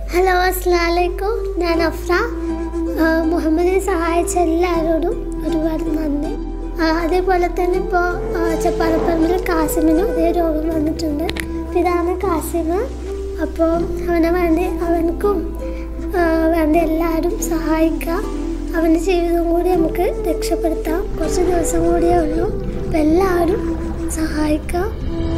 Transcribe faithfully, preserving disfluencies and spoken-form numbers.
Hello, അസ്സലാമലൈക്കും. ഞാൻ AHPRA. മുഹമ്മദിനെ സഹായിച്ച എല്ലാവരോടും ഒരുപാട് നന്ദി. അതേപോലെ തന്നെ ഇപ്പോൾ ചപ്പാലപ്പറമ്പിൽ കാസിമിനും അതേ രോഗം വന്നിട്ടുണ്ട്. ഇതാണ് കാസിമ്. അപ്പോൾ അവനെ വേണ്ടി അവനക്കും വേണ്ട എല്ലാവരും സഹായിക്കുക. അവൻ്റെ ജീവിതം കൂടി നമുക്ക് രക്ഷപ്പെടുത്താം. കുറച്ച് ദിവസം കൂടിയേ ഉള്ളൂ. അപ്പോൾ എല്ലാവരും സഹായിക്കുക.